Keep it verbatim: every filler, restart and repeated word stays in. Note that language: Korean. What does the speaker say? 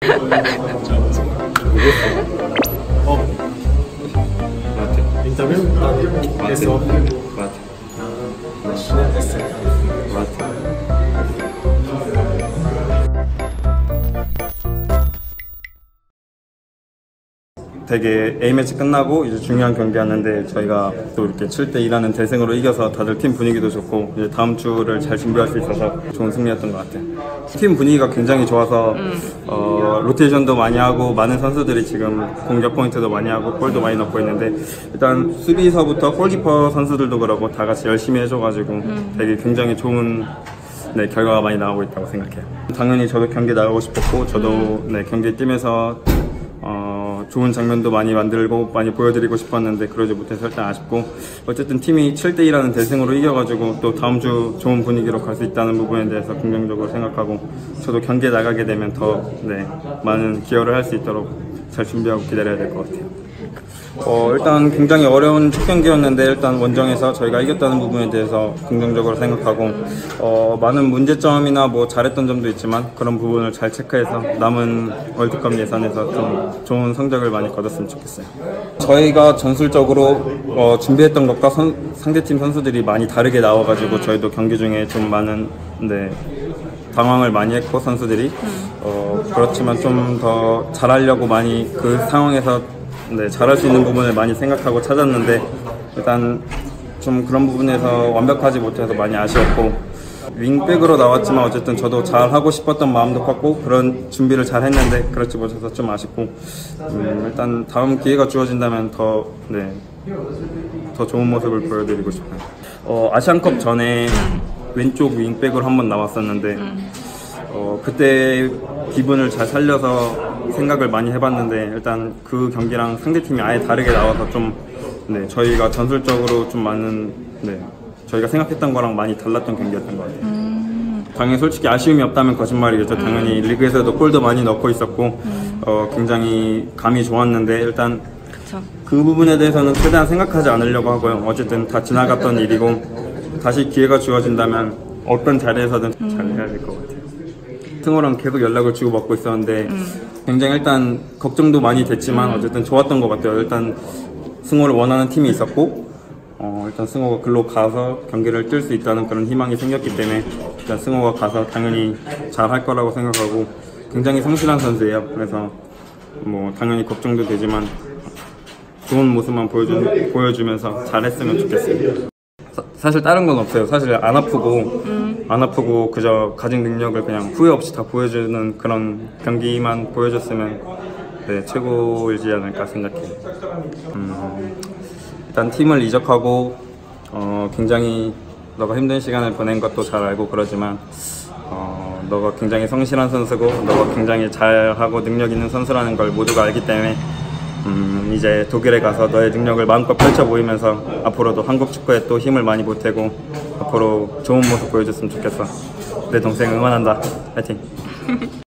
어. 인터뷰? 에서 되게 A매치 끝나고 이제 중요한 경기 하는데 저희가 또 이렇게 칠 대 이라는 대승으로 이겨서 다들 팀 분위기도 좋고 이제 다음 주를 잘 준비할 수 있어서 좋은 승리였던 것 같아요. 팀 분위기가 굉장히 좋아서 음. 어, 로테이션도 많이 하고 많은 선수들이 지금 공격 포인트도 많이 하고 골도 많이 넣고 있는데 일단 수비서부터 골키퍼 선수들도 그러고 다 같이 열심히 해줘가지고 음. 되게 굉장히 좋은 네, 결과가 많이 나오고 있다고 생각해요. 당연히 저도 경기 나가고 싶었고 저도 음. 네, 경기에 뛰면서 어, 좋은 장면도 많이 만들고 많이 보여드리고 싶었는데 그러지 못해서 일단 아쉽고 어쨌든 팀이 칠 대 이라는 대승으로 이겨가지고 또 다음 주 좋은 분위기로 갈 수 있다는 부분에 대해서 긍정적으로 생각하고 저도 경기에 나가게 되면 더 네, 많은 기여를 할 수 있도록 잘 준비하고 기다려야 될 것 같아요. 어, 일단 굉장히 어려운 첫 경기였는데 일단 원정에서 저희가 이겼다는 부분에 대해서 긍정적으로 생각하고 어, 많은 문제점이나 뭐 잘했던 점도 있지만 그런 부분을 잘 체크해서 남은 월드컵 예선에서 좀 좋은 성적을 많이 거뒀으면 좋겠어요. 저희가 전술적으로 어, 준비했던 것과 선, 상대팀 선수들이 많이 다르게 나와가지고 저희도 경기 중에 좀 많은 네, 당황을 많이 했고 선수들이 어, 그렇지만 좀 더 잘하려고 많이 그 상황에서 네, 잘할 수 있는 부분을 많이 생각하고 찾았는데 일단 좀 그런 부분에서 완벽하지 못해서 많이 아쉬웠고 윙백으로 나왔지만 어쨌든 저도 잘 하고 싶었던 마음도 컸고 그런 준비를 잘 했는데 그렇지 못해서 좀 아쉽고 음, 일단 다음 기회가 주어진다면 더, 네, 더 좋은 모습을 보여드리고 싶어요. 어, 아시안컵 전에 왼쪽 윙백으로 한번 나왔었는데 어, 그때 기분을 잘 살려서 생각을 많이 해봤는데 일단 그 경기랑 상대팀이 아예 다르게 나와서 좀 네, 저희가 전술적으로 좀 많은 네, 저희가 생각했던 거랑 많이 달랐던 경기였던 것 같아요. 음. 당연히 솔직히 아쉬움이 없다면 거짓말이겠죠. 음. 당연히 리그에서도 골도 많이 넣고 있었고 음. 어, 굉장히 감이 좋았는데 일단 그쵸. 그 부분에 대해서는 최대한 생각하지 않으려고 하고요. 어쨌든 다 지나갔던 일이고 다시 기회가 주어진다면 어떤 자리에서든 음. 잘 해야 될 것 같아요. 승호랑 계속 연락을 주고받고 있었는데 음. 굉장히 일단 걱정도 많이 됐지만 음. 어쨌든 좋았던 것 같아요. 일단 승호를 원하는 팀이 있었고 어, 일단 승호가 글로 가서 경기를 뛸 수 있다는 그런 희망이 생겼기 때문에 일단 승호가 가서 당연히 잘 할 거라고 생각하고 굉장히 성실한 선수예요. 그래서 뭐 당연히 걱정도 되지만 좋은 모습만 보여주, 보여주면서 잘했으면 좋겠습니다. 사, 사실 다른 건 없어요. 사실 안 아프고 음. 안 아프고 그저 가진 능력을 그냥 후회 없이 다 보여주는 그런 경기만 보여줬으면 네, 최고이지 않을까 생각해요. 음, 일단 팀을 이적하고 어, 굉장히 너가 힘든 시간을 보낸 것도 잘 알고 그러지만 어, 너가 굉장히 성실한 선수고 너가 굉장히 잘하고 능력 있는 선수라는 걸 모두가 알기 때문에 음, 이제 독일에 가서 너의 능력을 마음껏 펼쳐 보이면서 앞으로도 한국 축구에 또 힘을 많이 보태고 앞으로 좋은 모습 보여줬으면 좋겠어. 내 동생 응원한다. 파이팅!